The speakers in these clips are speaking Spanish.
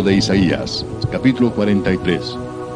Libro de Isaías, capítulo 43.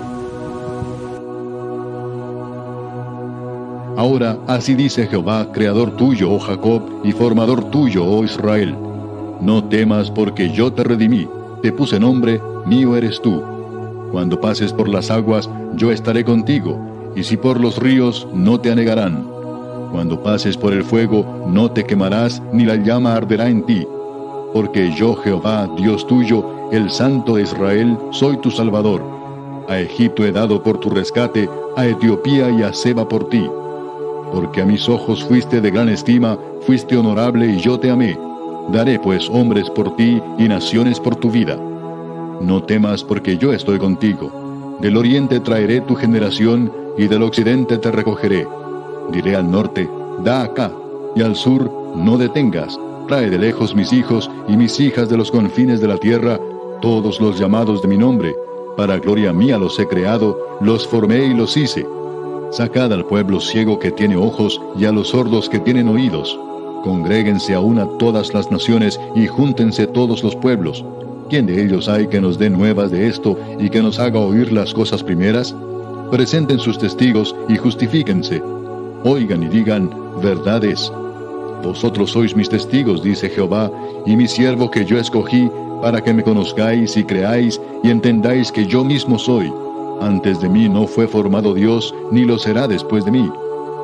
Ahora, así dice Jehová, creador tuyo, oh Jacob, y formador tuyo, oh Israel. No temas, porque yo te redimí, te puse nombre, mío eres tú. Cuando pases por las aguas, yo estaré contigo, y si por los ríos, no te anegarán. Cuando pases por el fuego, no te quemarás, ni la llama arderá en ti. Porque yo, Jehová, Dios tuyo, el Santo de Israel, soy tu Salvador. A Egipto he dado por tu rescate, a Etiopía y a Seba por ti. Porque a mis ojos fuiste de gran estima, fuiste honorable y yo te amé. Daré pues hombres por ti y naciones por tu vida. No temas porque yo estoy contigo. Del oriente traeré tu generación y del occidente te recogeré. Diré al norte, da acá, y al sur, no detengas. Trae de lejos mis hijos y mis hijas de los confines de la tierra, todos los llamados de mi nombre. Para gloria mía los he creado, los formé y los hice. Sacad al pueblo ciego que tiene ojos y a los sordos que tienen oídos. Congréguense aún a todas las naciones y júntense todos los pueblos. ¿Quién de ellos hay que nos dé nuevas de esto y que nos haga oír las cosas primeras? Presenten sus testigos y justifíquense. Oigan y digan, verdad es. Vosotros sois mis testigos, dice Jehová, y mi siervo que yo escogí, para que me conozcáis y creáis y entendáis que yo mismo soy. Antes de mí no fue formado Dios, ni lo será después de mí.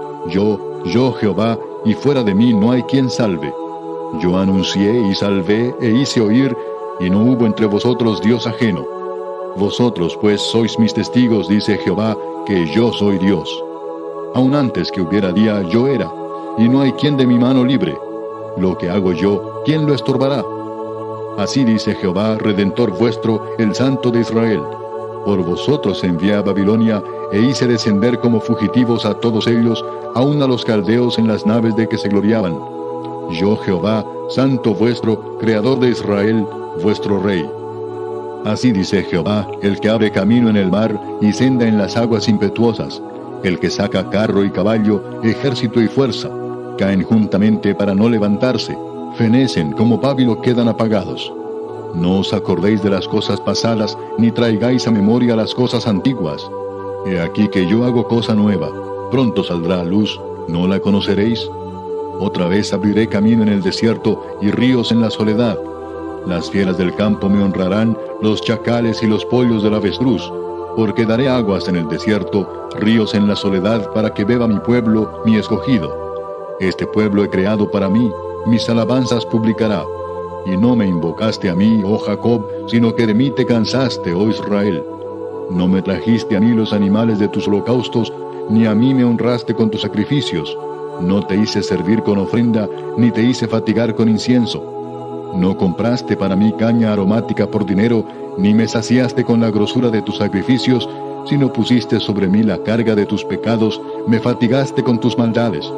Yo Jehová, y fuera de mí no hay quien salve. Yo anuncié y salvé e hice oír, y no hubo entre vosotros Dios ajeno. Vosotros pues sois mis testigos, dice Jehová, que yo soy Dios. Aun antes que hubiera día, yo era, y no hay quien de mi mano libre. Lo que hago yo, ¿quién lo estorbará? Así dice Jehová, Redentor vuestro, el Santo de Israel. Por vosotros envié a Babilonia, e hice descender como fugitivos a todos ellos, aun a los caldeos en las naves de que se gloriaban. Yo Jehová, Santo vuestro, Creador de Israel, vuestro Rey. Así dice Jehová, el que abre camino en el mar, y senda en las aguas impetuosas, el que saca carro y caballo, ejército y fuerza. Caen juntamente para no levantarse, fenecen como pábilo quedan apagados. No os acordéis de las cosas pasadas, ni traigáis a memoria las cosas antiguas. He aquí que yo hago cosa nueva, pronto saldrá a luz, ¿no la conoceréis? Otra vez abriré camino en el desierto y ríos en la soledad. Las fieras del campo me honrarán, los chacales y los pollos del avestruz, porque daré aguas en el desierto, ríos en la soledad, para que beba mi pueblo, mi escogido. Este pueblo he creado para mí, mis alabanzas publicará. Y no me invocaste a mí, oh Jacob, sino que de mí te cansaste, oh Israel. No me trajiste a mí los animales de tus holocaustos, ni a mí me honraste con tus sacrificios. No te hice servir con ofrenda, ni te hice fatigar con incienso. No compraste para mí caña aromática por dinero, ni me saciaste con la grosura de tus sacrificios, sino pusiste sobre mí la carga de tus pecados, me fatigaste con tus maldades.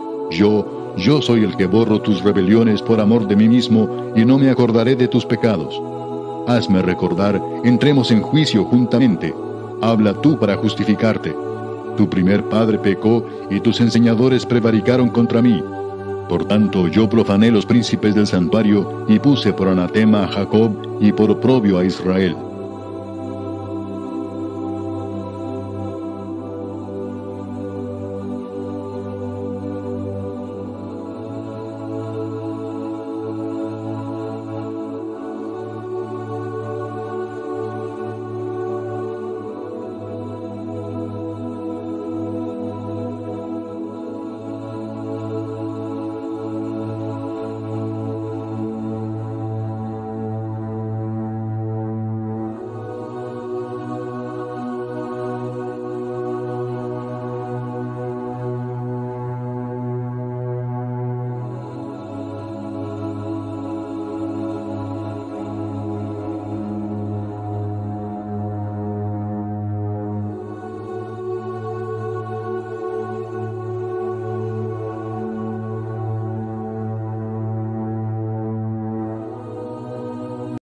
Yo soy el que borro tus rebeliones por amor de mí mismo, y no me acordaré de tus pecados. Hazme recordar, entremos en juicio juntamente. Habla tú para justificarte. Tu primer padre pecó, y tus enseñadores prevaricaron contra mí. Por tanto, yo profané los príncipes del santuario, y puse por anatema a Jacob, y por oprobio a Israel.